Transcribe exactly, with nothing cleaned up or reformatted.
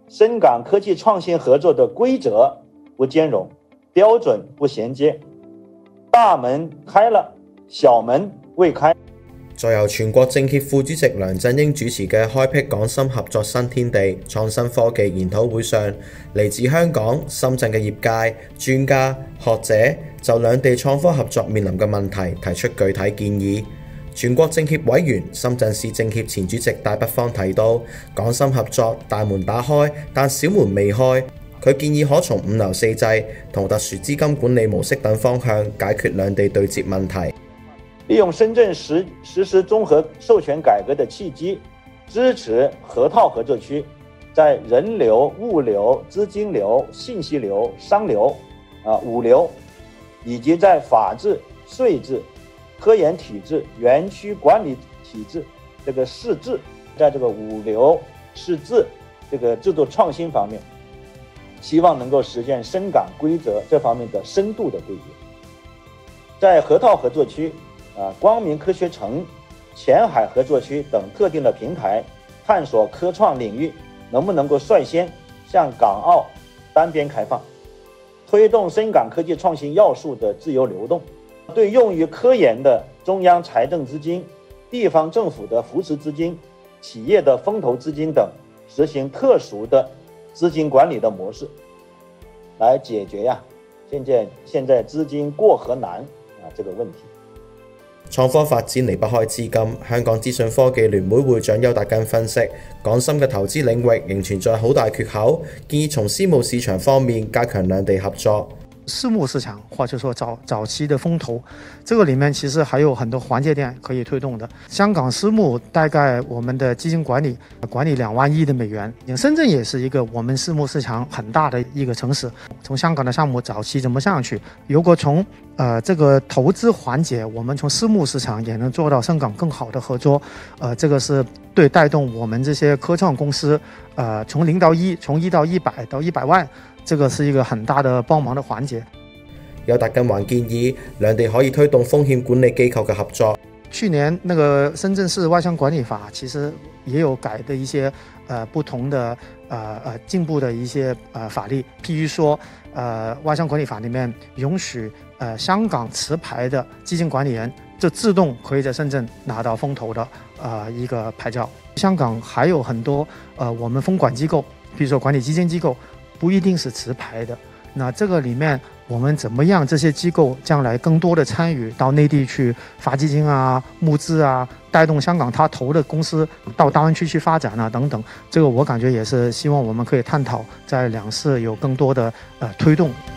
深港科技创新合作的规则不兼容，标准不衔接，大門開了，小門未開。 再由全國政協副主席梁振英主持嘅開闢港深合作新天地創新科技研討會上，嚟自香港、深圳嘅業界、專家、學者就兩地創科合作面臨嘅問題提出具體建議。全國政協委員、深圳市政協前主席戴北方提到，港深合作大門打開，但小門未開。佢建議可從五樓四制同特殊資金管理模式等方向解決兩地對接問題。 利用深圳實實施綜合授權改革的契機，支持河套合作區在人流、物流、資金流、信息流、商流、啊物流，以及在法治、稅制、科研體制、園區管理體制這個試制，在這個物流試制這個制度創新方面，希望能夠實現深港規則這方面的深度的對接。在河套合作區啊，光明科學城、前海合作區等特定的平台，探索科創領域能不能夠率先向港澳單邊開放，推動深港科技創新要素的自由流動，對用於科研的中央財政資金、地方政府的扶持資金、企業的風投資金等，實行特殊的資金管理的模式，來解決呀、啊、現在現在資金過河難啊這個問題。 創科發展離不開資金，香港資訊科技聯會會長邱達根分析，港深嘅投資領域仍存在好大缺口，建議從私募市場方面加強兩地合作。 私募市場或者說早早期的風投，這個裡面其實還有很多環節點可以推動的。香港私募大概我們的基金管理管理兩萬億的美元，深圳也是一個我們私募市場很大的一個城市。從香港的項目早期怎麼上去，如果從呃這個投資環節，我們從私募市場也能做到深港更好的合作，呃這個是對帶動我們這些科創公司，呃從零到一，從一到一百到一百萬。這個是一個很大的幫忙的環節。 邱達根還建議兩地可以推動風險管理機構嘅合作。 去年那個深圳市外商管理法其實也有改的一些呃不同的呃呃進步的一些呃法律，譬如說呃外商管理法裡面允許呃香港持牌的基金管理人就自動可以在深圳拿到風投的呃一個牌照。香港還有很多呃我們風管機構，譬如說管理基金機構。不一定是持牌的，那這個裡面我們怎麼樣這些機構將來更多的參與到內地去發基金啊、募資啊，帶動香港他投的公司到大灣區去發展啊等等，這個我感覺也是希望我們可以探討在兩市有更多的呃推動。